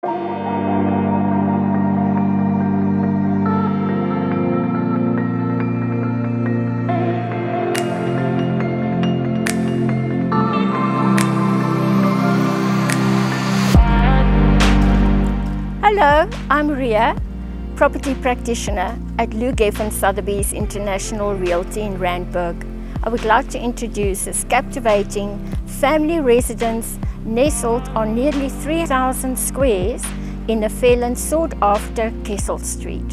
Hello, I'm Ria, property practitioner at Lou Geffen Sotheby's International Realty in Randburg. I would like to introduce this captivating family residence nestled on nearly 3,000 squares in the Fairland sought-after Kessel Street.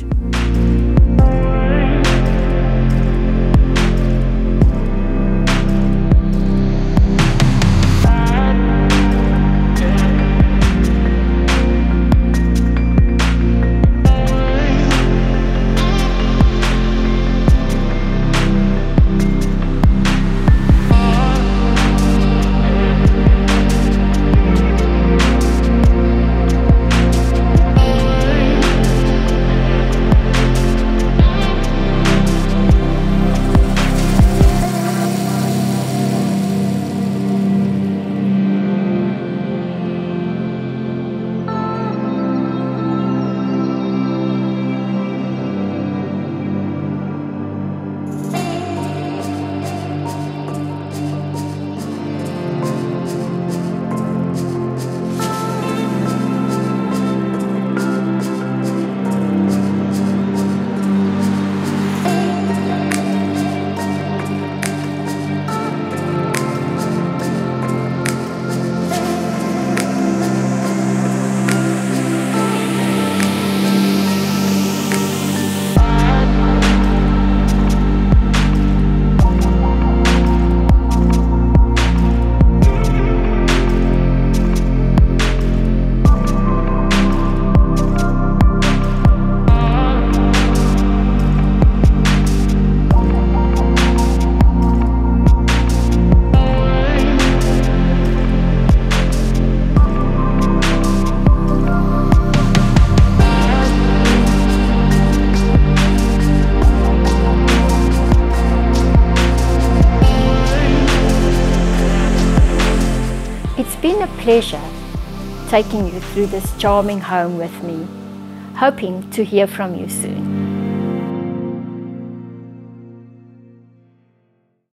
It's been a pleasure taking you through this charming home with me, hoping to hear from you soon.